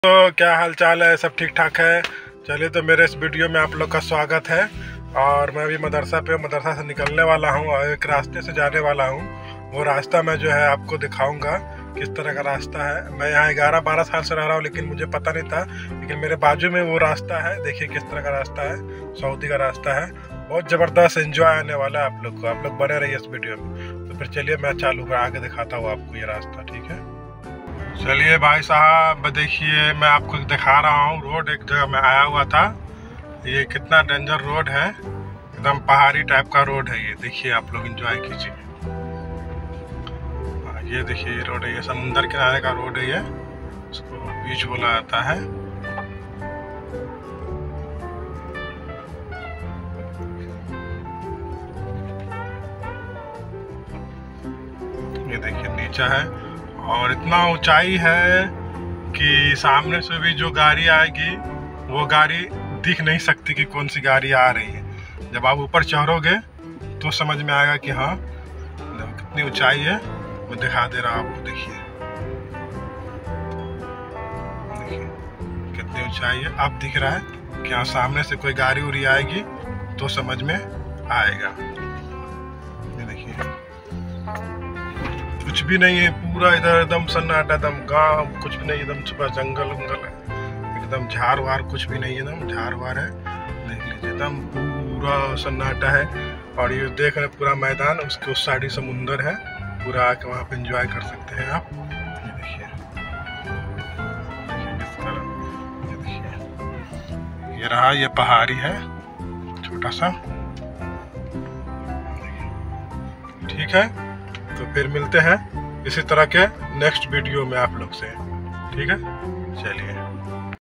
तो क्या हाल चाल है, सब ठीक ठाक है। चलिए, तो मेरे इस वीडियो में आप लोग का स्वागत है। और मैं अभी मदरसा से निकलने वाला हूँ और एक रास्ते से जाने वाला हूँ। वो रास्ता मैं जो है आपको दिखाऊंगा किस तरह का रास्ता है। मैं यहाँ 11-12 साल से रह रहा हूँ, लेकिन मुझे पता नहीं था। लेकिन मेरे बाजू में वो रास्ता है, देखिए किस तरह का रास्ता है। सऊदी का रास्ता है, बहुत ज़बरदस्त एंजॉय आने वाला है आप लोग को। आप लोग बने रहिए इस वीडियो में। तो फिर चलिए मैं चालू कर आगे दिखाता हूँ आपको ये रास्ता, ठीक है। चलिए भाई साहब, देखिए मैं आपको दिखा रहा हूँ रोड। एक जगह मैं आया हुआ था, ये कितना डेंजर रोड है, एकदम पहाड़ी टाइप का रोड है। ये देखिए, आप लोग एंजॉय कीजिए। ये देखिए ये रोड है, ये समुंदर किनारे का रोड है। ये इसको बीच बोला जाता है। ये देखिए नीचा है और इतना ऊंचाई है कि सामने से भी जो गाड़ी आएगी वो गाड़ी दिख नहीं सकती कि कौन सी गाड़ी आ रही है। जब आप ऊपर चढ़ोगे तो समझ में आएगा कि हाँ कितनी ऊंचाई है। मैं दिखा दे रहा हूँ आपको, देखिए देखिए कितनी ऊंचाई है। अब दिख रहा है कि हाँ सामने से कोई गाड़ी उड़ी आएगी तो समझ में आएगा। ये देखिए कुछ भी नहीं है, पूरा इधर एकदम सन्नाटा, एकदम गांव कुछ भी नहीं, एकदम सुबह जंगल उंगल है, एकदम झाड़ वार कुछ भी नहीं है, एकदम झाड़ वार है। देख लीजिए एकदम पूरा सन्नाटा है। और ये देख रहे पूरा मैदान, उसके उस साइड ही समुंदर है। पूरा आके वहाँ पे एंजॉय कर सकते हैं आप। ये देखिए किस तरह, ये देखिए ये रहा, ये पहाड़ी है छोटा सा, ठीक है। तो फिर मिलते हैं इसी तरह के नेक्स्ट वीडियो में आप लोग से, ठीक है। चलिए।